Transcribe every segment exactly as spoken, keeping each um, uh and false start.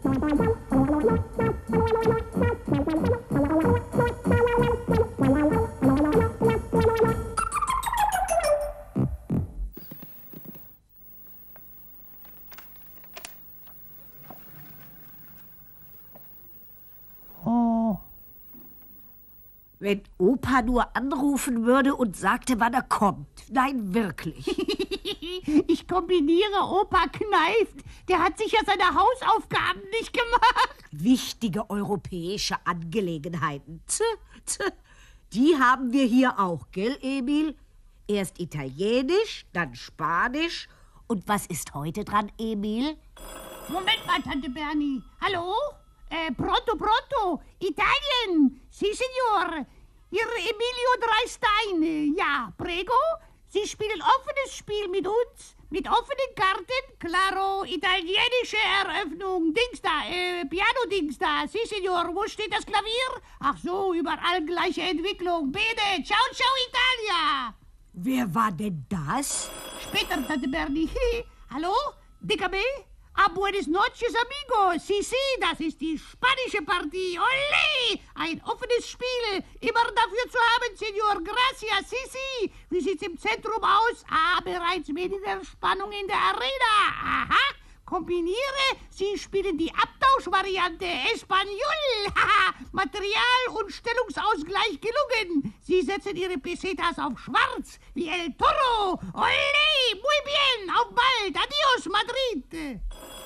Wenn Opa nur anrufen würde und sagte, wann er kommt. Nein, wirklich. Ich kombiniere, Opa kneift. Der hat sicher seine Hausaufgaben nicht gemacht. Wichtige europäische Angelegenheiten. Tch, tch. Die haben wir hier auch, gell, Emil? Erst Italienisch, dann Spanisch. Und was ist heute dran, Emil? Moment mal, Tante Bernie. Hallo? Eh, pronto, pronto. Italien. Si, signor. Hier Emilio Dreistein. Ja, prego. Sie spielen offenes Spiel mit uns. Mit offenen Karten. Claro, italienische Eröffnung. Dings da, äh, Piano-Dings da. Si, signor. Wo steht das Klavier? Ach so, überall gleiche Entwicklung. Bene, ciao, ciao, Italia. Wer war denn das? Später, Tante Bernie. Hallo? Dígame. Ah, buenas noches, amigo. Si, si, das ist die spanische Partie. Olé! Ein offenes Spiel. Immer dafür zu haben, Senor. Gracias. Si, si. Wie sieht's im Zentrum aus? Ah, bereits weniger Spannung in der Arena. Aha. Kombiniere. Sie spielen die Abtauschvariante. Espanol. Haha. Material- und Stellungsausgleich gelungen. Sie setzen Ihre Pesetas auf schwarz. Wie El Toro. Olé! Muy bien. Auf bald. Adios, Madrid.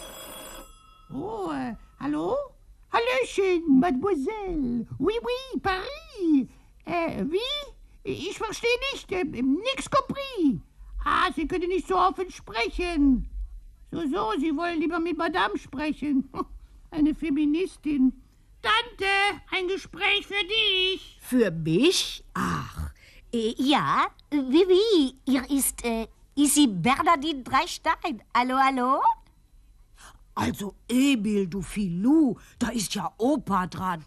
Oh, äh, hallo? Hallöchen, Mademoiselle. Oui, oui, Paris. Äh, wie? Ich verstehe nicht. Äh, nix compris. Ah, Sie können nicht so offen sprechen. So, so, Sie wollen lieber mit Madame sprechen. Eine Feministin. Tante, ein Gespräch für dich. Für mich? Ach. Äh, ja, wie, wie? Ihr ist, äh, Isi Bernadine Dreistein. Hallo, hallo? Also, Emil, du Filou, da ist ja Opa dran.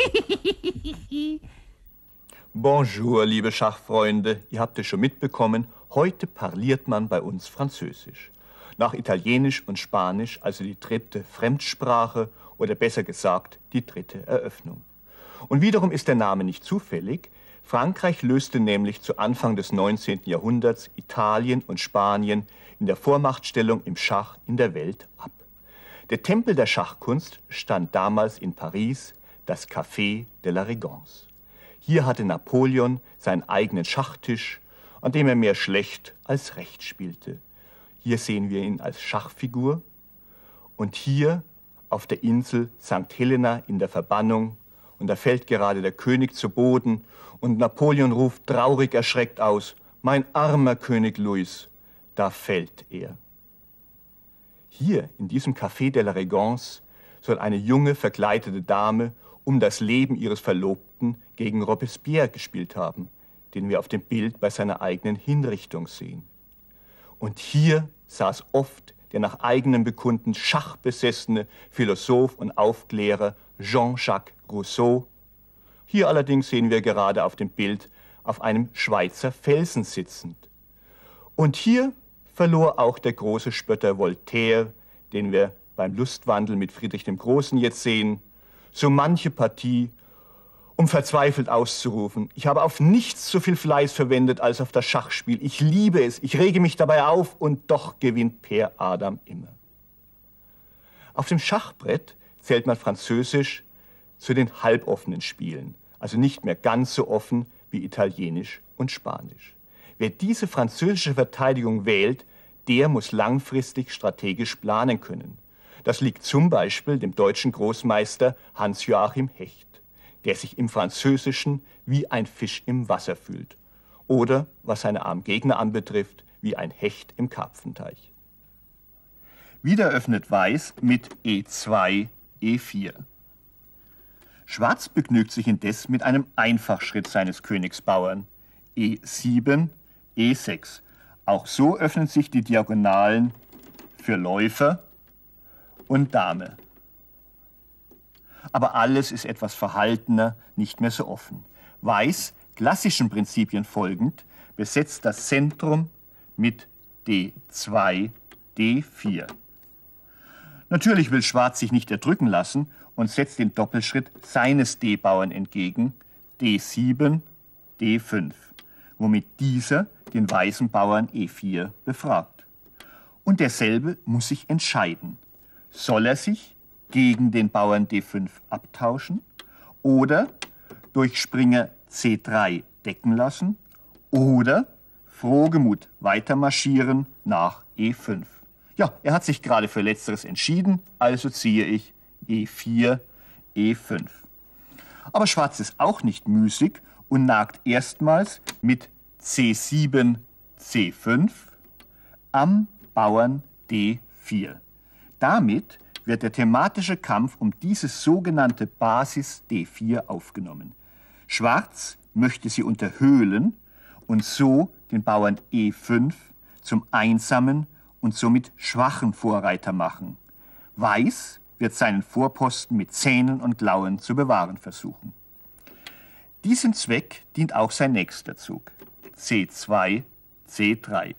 Bonjour, liebe Schachfreunde. Ihr habt es schon mitbekommen, heute parliert man bei uns Französisch. Nach Italienisch und Spanisch, also die dritte Fremdsprache oder besser gesagt, die dritte Eröffnung. Und wiederum ist der Name nicht zufällig. Frankreich löste nämlich zu Anfang des neunzehnten Jahrhunderts Italien und Spanien in der Vormachtstellung im Schach in der Welt ab. Der Tempel der Schachkunst stand damals in Paris, das Café de la Régence. Hier hatte Napoleon seinen eigenen Schachtisch, an dem er mehr schlecht als recht spielte. Hier sehen wir ihn als Schachfigur. Und hier auf der Insel Sankt Helena in der Verbannung. Und da fällt gerade der König zu Boden. Und Napoleon ruft traurig erschreckt aus, mein armer König Louis, da fällt er. Hier in diesem Café de la Régence soll eine junge, verkleidete Dame um das Leben ihres Verlobten gegen Robespierre gespielt haben, den wir auf dem Bild bei seiner eigenen Hinrichtung sehen. Und hier saß oft der nach eigenem Bekunden schachbesessene Philosoph und Aufklärer Jean-Jacques Rousseau. Hier allerdings sehen wir gerade auf dem Bild auf einem Schweizer Felsen sitzend. Und hier verlor auch der große Spötter Voltaire, den wir beim Lustwandel mit Friedrich dem Großen jetzt sehen, so manche Partie, um verzweifelt auszurufen, ich habe auf nichts so viel Fleiß verwendet als auf das Schachspiel. Ich liebe es, ich rege mich dabei auf und doch gewinnt Per Adam immer. Auf dem Schachbrett zählt man Französisch zu den halboffenen Spielen, also nicht mehr ganz so offen wie Italienisch und Spanisch. Wer diese französische Verteidigung wählt, der muss langfristig strategisch planen können. Das liegt zum Beispiel dem deutschen Großmeister Hans-Joachim Hecht, der sich im Französischen wie ein Fisch im Wasser fühlt. Oder, was seine armen Gegner anbetrifft, wie ein Hecht im Karpfenteich. Wieder öffnet Weiß mit E zwei, E vier. Schwarz begnügt sich indes mit einem Einfachschritt seines Königsbauern. E sieben, E sechs. Auch so öffnen sich die Diagonalen für Läufer und Dame. Aber alles ist etwas verhaltener, nicht mehr so offen. Weiß, klassischen Prinzipien folgend, besetzt das Zentrum mit D zwei, D vier. Natürlich will Schwarz sich nicht erdrücken lassen und setzt den Doppelschritt seines D-Bauern entgegen, D sieben, D fünf, womit dieser den weißen Bauern E vier befragt. Und derselbe muss sich entscheiden. Soll er sich gegen den Bauern D fünf abtauschen oder durch Springer C drei decken lassen oder frohgemut weitermarschieren nach E fünf. Ja, er hat sich gerade für Letzteres entschieden, also ziehe ich E vier, E fünf. Aber Schwarz ist auch nicht müßig und nagt erstmals mit C sieben, C fünf am Bauern D vier. Damit wird der thematische Kampf um dieses sogenannte Basis D vier aufgenommen. Schwarz möchte sie unterhöhlen und so den Bauern E fünf zum einsamen und somit schwachen Vorreiter machen. Weiß wird seinen Vorposten mit Zähnen und Klauen zu bewahren versuchen. Diesem Zweck dient auch sein nächster Zug, C zwei, C drei.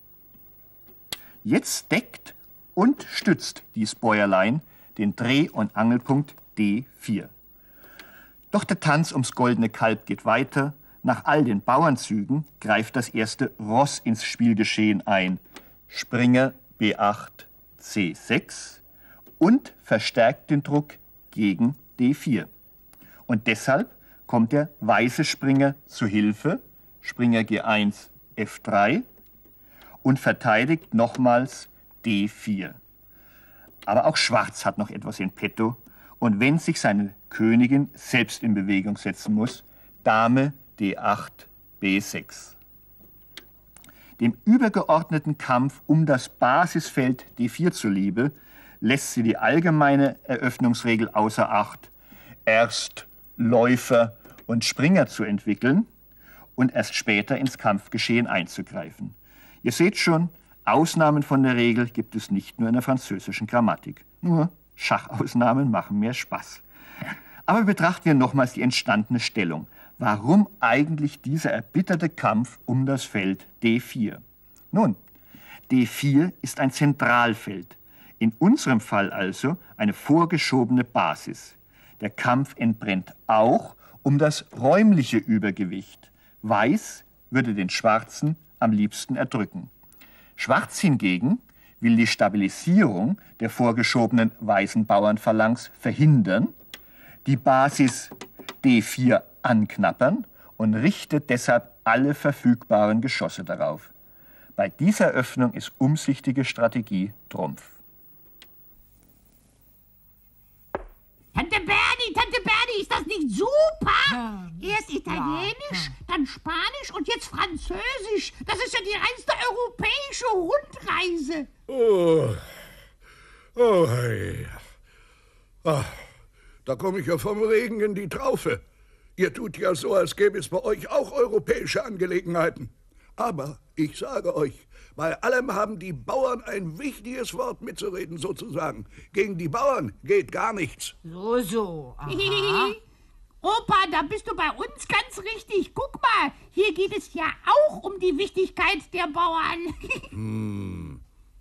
Jetzt deckt und stützt dies Bäuerlein den Dreh- und Angelpunkt D vier. Doch der Tanz ums goldene Kalb geht weiter. Nach all den Bauernzügen greift das erste Ross ins Spielgeschehen ein. Springer B acht, C sechs und verstärkt den Druck gegen D vier. Und deshalb kommt der weiße Springer zu Hilfe, Springer G eins, F drei und verteidigt nochmals D vier. Aber auch Schwarz hat noch etwas in petto und wenn sich seine Königin selbst in Bewegung setzen muss, Dame D acht, B sechs. Dem übergeordneten Kampf um das Basisfeld D vier zuliebe, lässt sie die allgemeine Eröffnungsregel außer Acht, erst Läufer und Springer zu entwickeln und erst später ins Kampfgeschehen einzugreifen. Ihr seht schon, Ausnahmen von der Regel gibt es nicht nur in der französischen Grammatik. Nur Schachausnahmen machen mehr Spaß. Aber betrachten wir nochmals die entstandene Stellung. Warum eigentlich dieser erbitterte Kampf um das Feld D vier? Nun, D vier ist ein Zentralfeld. In unserem Fall also eine vorgeschobene Basis. Der Kampf entbrennt auch um das räumliche Übergewicht. Weiß würde den Schwarzen am liebsten erdrücken. Schwarz hingegen will die Stabilisierung der vorgeschobenen weißen Bauernphalanx verhindern, die Basis D vier anknappern und richtet deshalb alle verfügbaren Geschosse darauf. Bei dieser Öffnung ist umsichtige Strategie Trumpf. Tante Bernie, Tante Bernie, ist das nicht super? Erst Italienisch, dann Spanisch und jetzt Französisch. Das ist ja die reinste europäische Rundreise. Oh, oh hey. Ah, da komme ich ja vom Regen in die Traufe. Ihr tut ja so, als gäbe es bei euch auch europäische Angelegenheiten. Aber ich sage euch, bei allem haben die Bauern ein wichtiges Wort mitzureden, sozusagen. Gegen die Bauern geht gar nichts. So, so. Aha. Opa, da bist du bei uns ganz richtig. Guck mal, hier geht es ja auch um die Wichtigkeit der Bauern. hm.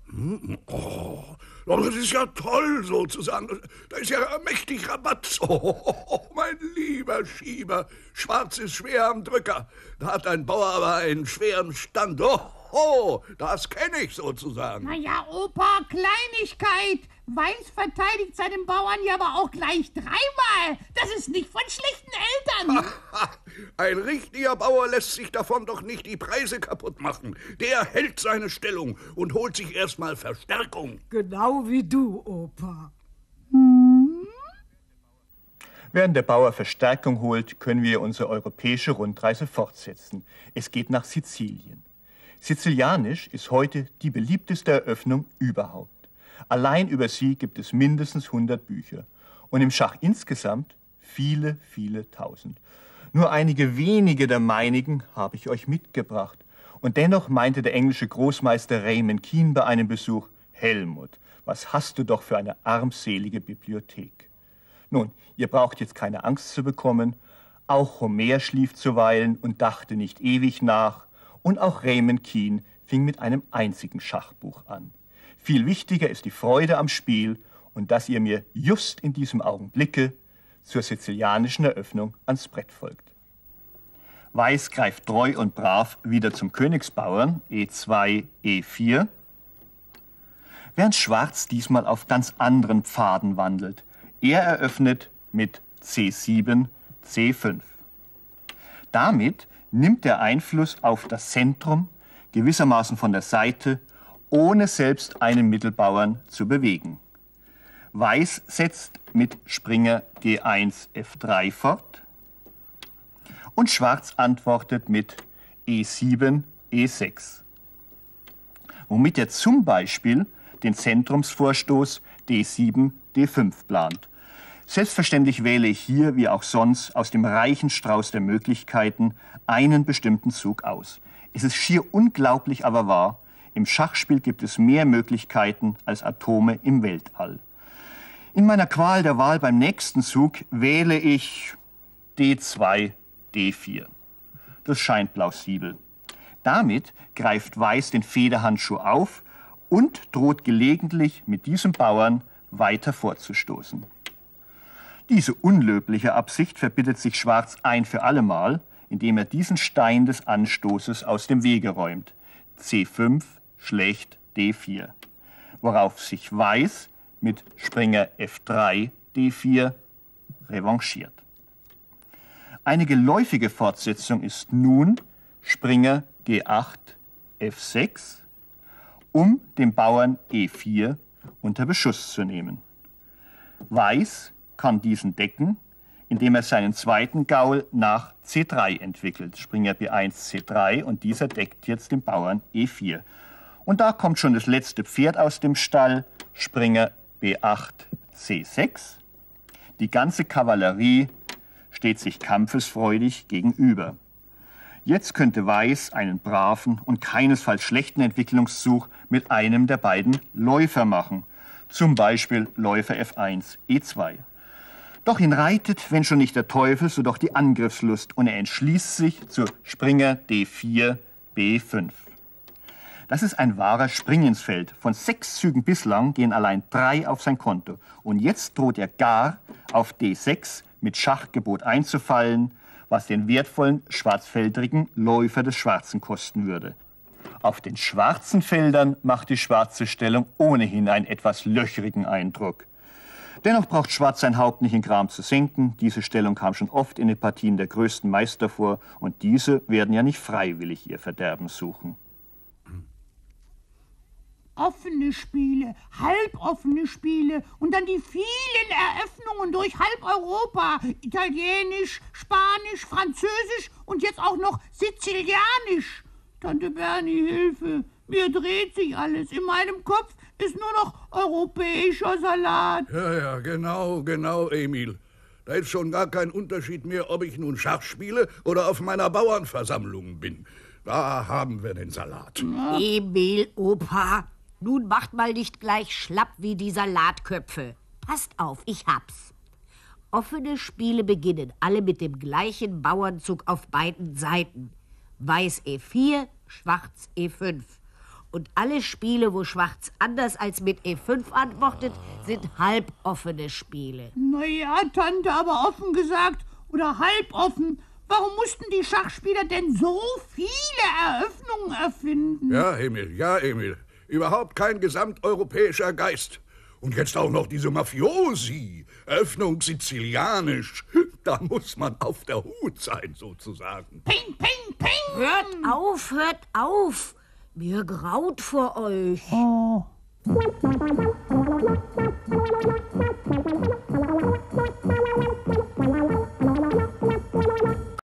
Oh, das ist ja toll, sozusagen. Da ist ja mächtig Rabatt. Oh, mein lieber Schieber, Schwarz ist schwer am Drücker. Da hat ein Bauer aber einen schweren Stand. Oh, oh das kenne ich sozusagen. Na ja, Opa, Kleinigkeit. Weiß verteidigt seinen Bauern ja aber auch gleich dreimal. Das ist nicht von schlechten Eltern. Ein richtiger Bauer lässt sich davon doch nicht die Preise kaputt machen. Der hält seine Stellung und holt sich erstmal Verstärkung. Genau wie du, Opa. Hm? Während der Bauer Verstärkung holt, können wir unsere europäische Rundreise fortsetzen. Es geht nach Sizilien. Sizilianisch ist heute die beliebteste Eröffnung überhaupt. Allein über sie gibt es mindestens hundert Bücher. Und im Schach insgesamt viele, viele tausend. Nur einige wenige der meinigen habe ich euch mitgebracht. Und dennoch meinte der englische Großmeister Raymond Keane bei einem Besuch, Helmut, was hast du doch für eine armselige Bibliothek. Nun, ihr braucht jetzt keine Angst zu bekommen. Auch Homer schlief zuweilen und dachte nicht ewig nach. Und auch Raymond Keane fing mit einem einzigen Schachbuch an. Viel wichtiger ist die Freude am Spiel und dass ihr mir just in diesem Augenblicke zur sizilianischen Eröffnung ans Brett folgt. Weiß greift treu und brav wieder zum Königsbauern, E zwei, E vier, während Schwarz diesmal auf ganz anderen Pfaden wandelt. Er eröffnet mit C sieben, C fünf. Damit nimmt er Einfluss auf das Zentrum gewissermaßen von der Seite, ohne selbst einen Mittelbauern zu bewegen. Weiß setzt mit Springer G eins, F drei fort und Schwarz antwortet mit E sieben, E sechs, womit er zum Beispiel den Zentrumsvorstoß D sieben, D fünf plant. Selbstverständlich wähle ich hier, wie auch sonst, aus dem reichen Strauß der Möglichkeiten einen bestimmten Zug aus. Es ist schier unglaublich, aber wahr, im Schachspiel gibt es mehr Möglichkeiten als Atome im Weltall. In meiner Qual der Wahl beim nächsten Zug wähle ich D zwei, D vier. Das scheint plausibel. Damit greift Weiß den Federhandschuh auf und droht gelegentlich mit diesem Bauern weiter vorzustoßen. Diese unlöbliche Absicht verbittet sich Schwarz ein für allemal, indem er diesen Stein des Anstoßes aus dem Wege räumt. C fünf schlägt D vier, worauf sich Weiß mit Springer F drei, D vier revanchiert. Eine geläufige Fortsetzung ist nun Springer G acht, F sechs, um den Bauern E vier unter Beschuss zu nehmen. Weiß kann diesen decken, indem er seinen zweiten Gaul nach C drei entwickelt. Springer B eins, C drei und dieser deckt jetzt den Bauern E vier. Und da kommt schon das letzte Pferd aus dem Stall, Springer B acht, C sechs. Die ganze Kavallerie steht sich kampfesfreudig gegenüber. Jetzt könnte Weiß einen braven und keinesfalls schlechten Entwicklungszug mit einem der beiden Läufer machen. Zum Beispiel Läufer F eins, E zwei. Doch ihn reitet, wenn schon nicht der Teufel, so doch die Angriffslust und er entschließt sich zu Springer D vier, B fünf. Das ist ein wahrer Springinsfeld. Von sechs Zügen bislang gehen allein drei auf sein Konto. Und jetzt droht er gar auf D sechs mit Schachgebot einzufallen, was den wertvollen schwarzfeldrigen Läufer des Schwarzen kosten würde. Auf den schwarzen Feldern macht die schwarze Stellung ohnehin einen etwas löchrigen Eindruck. Dennoch braucht Schwarz sein Haupt nicht in Gram zu senken. Diese Stellung kam schon oft in den Partien der größten Meister vor und diese werden ja nicht freiwillig ihr Verderben suchen. Offene Spiele, halboffene Spiele und dann die vielen Eröffnungen durch halb Europa. Italienisch, Spanisch, Französisch und jetzt auch noch Sizilianisch. Tante Bernie, Hilfe, mir dreht sich alles. In meinem Kopf ist nur noch europäischer Salat. Ja, ja, genau, genau, Emil. Da ist schon gar kein Unterschied mehr, ob ich nun Schach spiele oder auf meiner Bauernversammlung bin. Da haben wir den Salat. Ja. Emil, Opa, nun macht mal nicht gleich schlapp wie die Salatköpfe. Passt auf, ich hab's. Offene Spiele beginnen alle mit dem gleichen Bauernzug auf beiden Seiten. Weiß E vier, Schwarz E fünf. Und alle Spiele, wo Schwarz anders als mit E fünf antwortet, sind halboffene Spiele. Na ja, Tante, aber offen gesagt oder halboffen. Warum mussten die Schachspieler denn so viele Eröffnungen erfinden? Ja, Emil, ja, Emil. Überhaupt kein gesamteuropäischer Geist. Und jetzt auch noch diese Mafiosi. Eröffnung sizilianisch. Da muss man auf der Hut sein, sozusagen. Ping, ping, ping! Hört auf, hört auf! Mir graut vor euch. Oh.